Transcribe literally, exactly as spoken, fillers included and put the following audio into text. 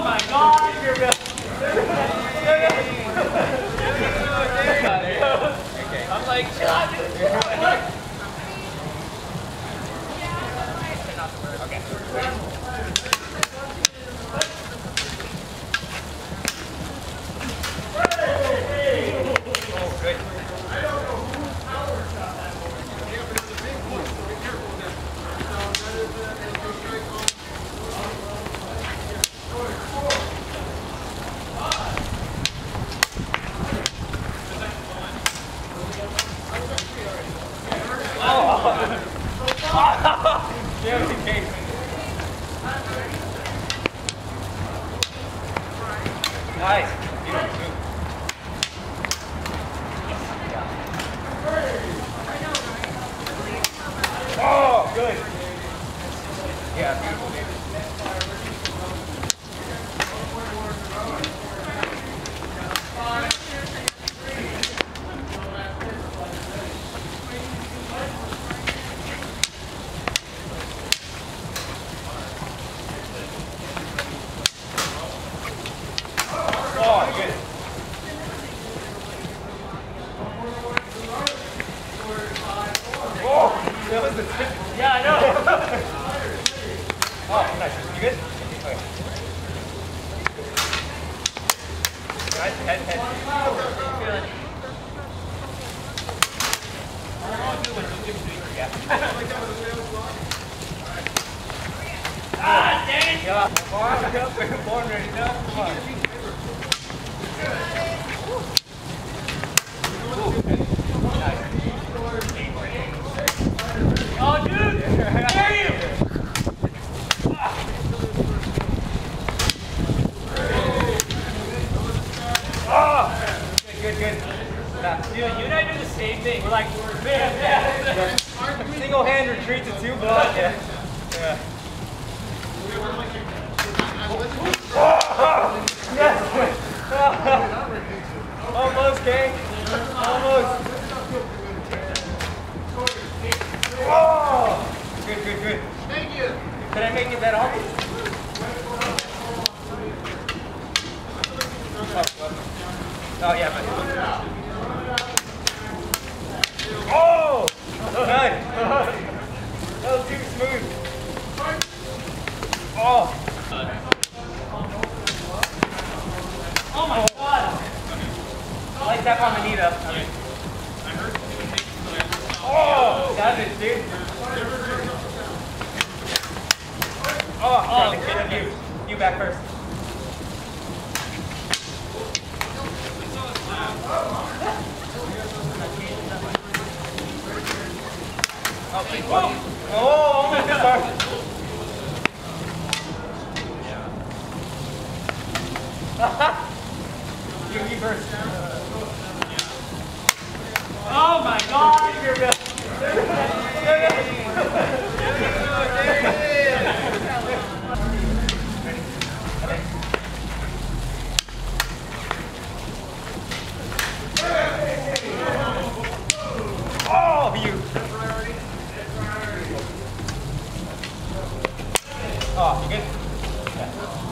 Oh my God, you're good. I'm like, shut up. Nice. Oh, good. Yeah, beautiful, baby. Oh, good. Oh, that was the tip. Yeah, I know. Oh, nice. You good? Okay. Nice. Head, head. Good. Ah, dang it! Yeah. Born, born ready. No, come on. Oh, dude! Dare you! Oh! Good, good, good. Dude, you and I do the same thing. We're like, man, man. Single hand retreat to two block. Yeah. Yeah. Oh, yes! Almost, Cang. Almost. Oh! Good, good, good. Thank you. Can I make it that obvious? Oh, oh yeah, but... Oh! Nice! That was too smooth. Oh! Oh my God! Like that on the knee though. Oh! Got it, dude. Oh, oh good. You. You back first. Okay. Oh, oh, almost started. You, you first. Oh my God, you're good. Oh, you. Oh, you good? Yeah.